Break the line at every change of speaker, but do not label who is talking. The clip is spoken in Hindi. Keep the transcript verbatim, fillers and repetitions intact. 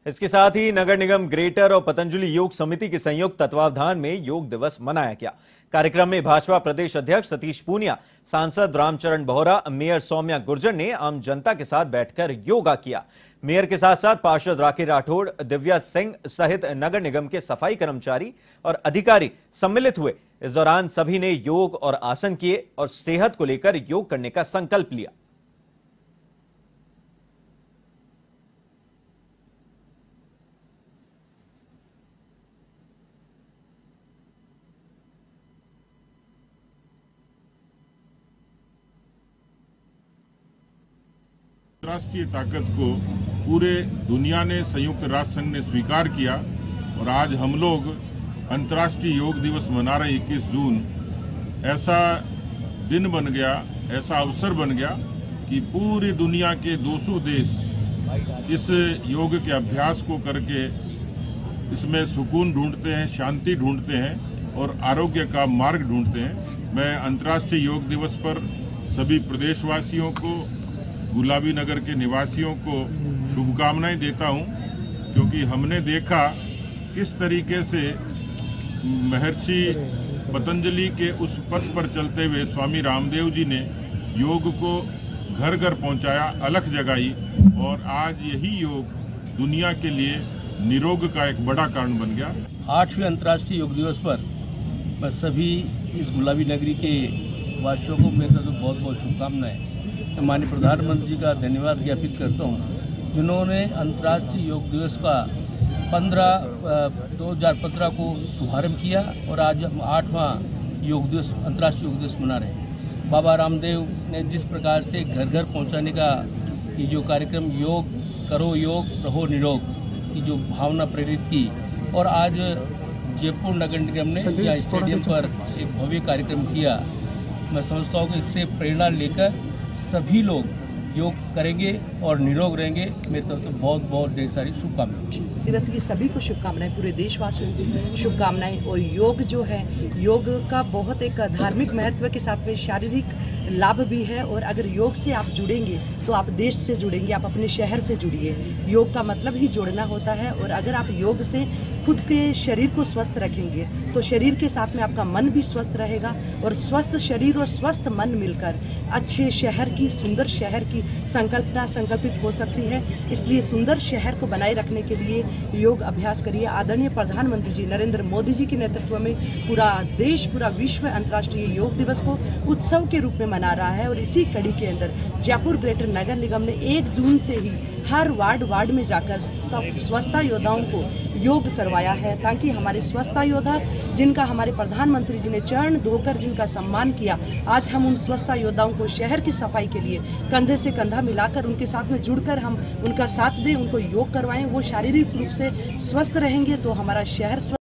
इसके साथ ही नगर निगम ग्रेटर और पतंजलि योग समिति के संयुक्त तत्वावधान में योग दिवस मनाया गया। कार्यक्रम में भाजपा प्रदेश अध्यक्ष सतीश पूनिया, सांसद रामचरण बोहरा, मेयर सौम्या गुर्जर ने आम जनता के साथ बैठकर योगा किया। मेयर के साथ साथ पार्षद राखी राठौड़, दिव्या सिंह सहित नगर निगम के सफाई कर्मचारी और अधिकारी सम्मिलित हुए। इस दौरान सभी ने योग और आसन किए और सेहत को लेकर योग करने का संकल्प लिया।
अंतर्राष्ट्रीय ताकत को पूरे दुनिया ने, संयुक्त राष्ट्र संघ ने स्वीकार किया और आज हम लोग अंतर्राष्ट्रीय योग दिवस मना रहे इक्कीस जून। ऐसा दिन बन गया, ऐसा अवसर बन गया कि पूरी दुनिया के दो सौ देश इस योग के अभ्यास को करके इसमें सुकून ढूंढते हैं, शांति ढूंढते हैं और आरोग्य का मार्ग ढूंढते हैं। मैं अंतर्राष्ट्रीय योग दिवस पर सभी प्रदेशवासियों को, गुलाबी नगर के निवासियों को शुभकामनाएं देता हूं, क्योंकि हमने देखा किस तरीके से महर्षि पतंजलि के उस पथ पर चलते हुए स्वामी रामदेव जी ने योग को घर घर पहुंचाया, अलख जगाई और आज यही योग दुनिया के लिए निरोग का एक बड़ा कारण बन गया।
आठवें अंतर्राष्ट्रीय योग दिवस पर मैं सभी इस गुलाबी नगरी के वासियों को मेरी तरफ से बहुत बहुत शुभकामनाएं। मैं माननीय प्रधानमंत्री जी का धन्यवाद ज्ञापित करता हूं, जिन्होंने अंतर्राष्ट्रीय योग दिवस का पंद्रह दो हज़ार पंद्रह को शुभारंभ किया और आज हम आठवां योग दिवस अंतर्राष्ट्रीय योग दिवस मना रहे हैं। बाबा रामदेव ने जिस प्रकार से घर घर पहुंचाने का ये जो कार्यक्रम योग करो योग रहो निरोग की जो भावना प्रेरित की और आज जयपुर नगर निगम ने यहाँ स्टेडियम पर एक भव्य कार्यक्रम किया। मैं समझता हूँ कि इससे प्रेरणा लेकर सभी लोग योग करेंगे और निरोग रहेंगे। मेरी तरफ से बहुत बहुत ढेर सारी शुभकामनाएं।
दिवस की सभी को शुभकामनाएं, पूरे देशवासियों को शुभकामनाएं। और योग जो है, योग का बहुत एक धार्मिक महत्व के साथ में शारीरिक लाभ भी है और अगर योग से आप जुड़ेंगे तो आप देश से जुड़ेंगे, आप अपने शहर से जुड़िए। योग का मतलब ही जोड़ना होता है और अगर आप योग से खुद के शरीर को स्वस्थ रखेंगे तो शरीर के साथ में आपका मन भी स्वस्थ रहेगा और स्वस्थ शरीर और स्वस्थ मन मिलकर अच्छे शहर की, सुंदर शहर की संकल्पना संकल्पित हो सकती है। इसलिए सुंदर शहर को बनाए रखने के लिए योग अभ्यास करिए। आदरणीय प्रधानमंत्री जी नरेंद्र मोदी जी के नेतृत्व में पूरा देश, पूरा विश्व अंतर्राष्ट्रीय योग दिवस को उत्सव के रूप में मना रहा है और इसी कड़ी के अंदर जयपुर ग्रेटर नगर निगम ने एक जून से ही हर वार्ड वार्ड में जाकर स्वच्छता योद्धाओं को योग करवाया है, ताकि हमारे स्वच्छता योद्धा जिनका हमारे प्रधानमंत्री जी ने चरण धोकर जिनका सम्मान किया, आज हम उन स्वच्छता योद्धाओं को शहर की सफाई के लिए कंधे से कंधा मिलाकर उनके साथ में जुड़कर हम उनका साथ दें, उनको योग करवाएं। वो शारीरिक रूप से स्वस्थ रहेंगे तो हमारा शहर